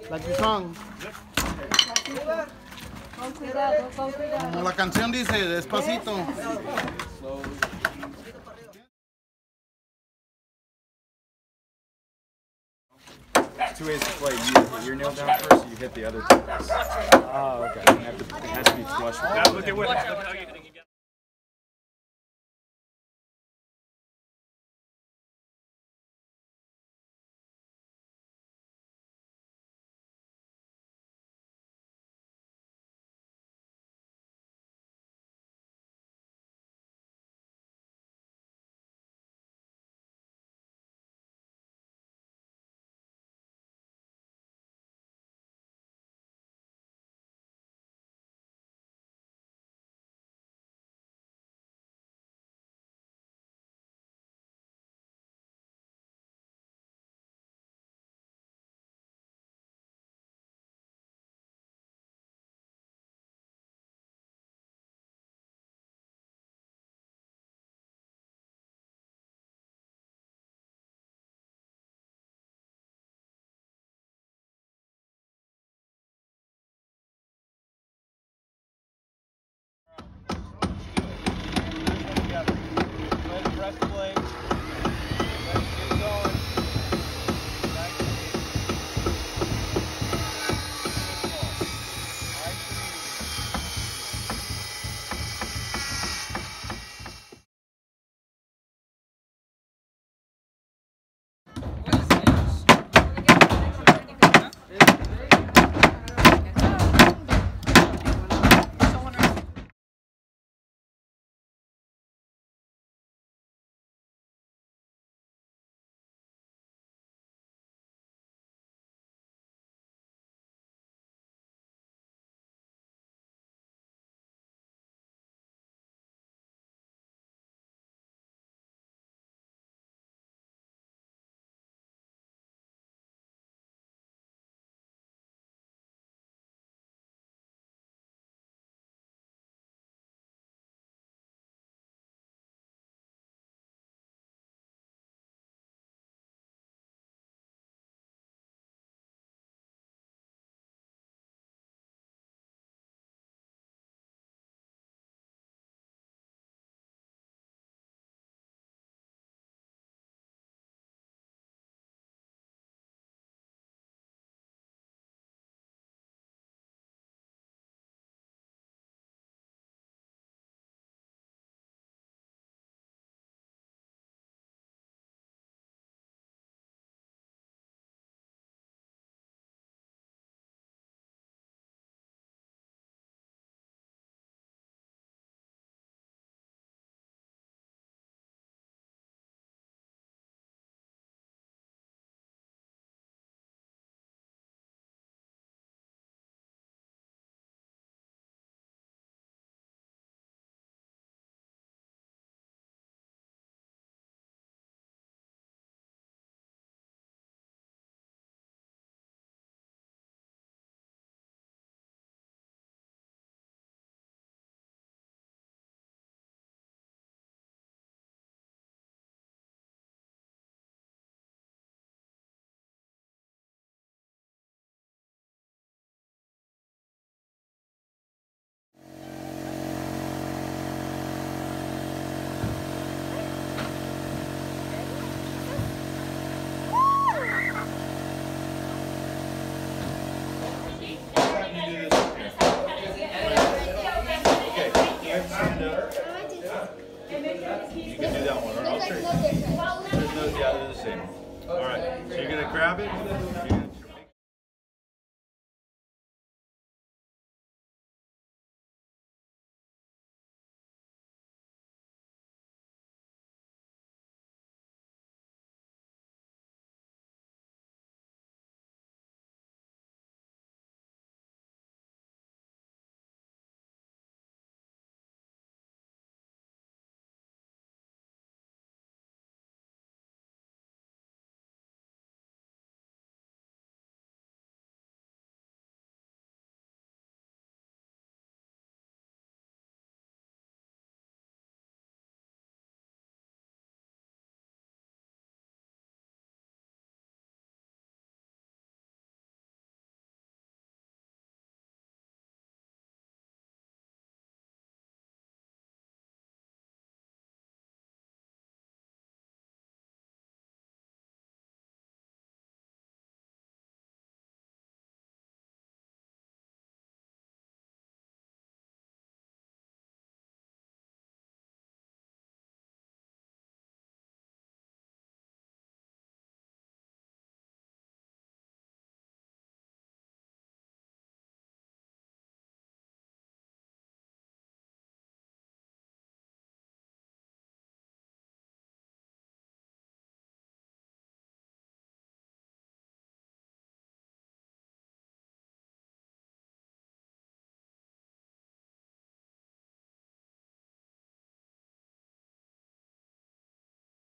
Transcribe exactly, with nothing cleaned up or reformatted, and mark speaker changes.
Speaker 1: Like the song.
Speaker 2: Con cuidado, con cuidado.
Speaker 1: Como la canción dice, despacito.
Speaker 3: Two ways to play. You put your nail down first, or you hit the other two. Oh, okay. You have to, it has to be flush with
Speaker 4: That's what they would.
Speaker 3: You can do that one, or I'll show you. There's no, yeah, they're the same. All right, so you're gonna grab it.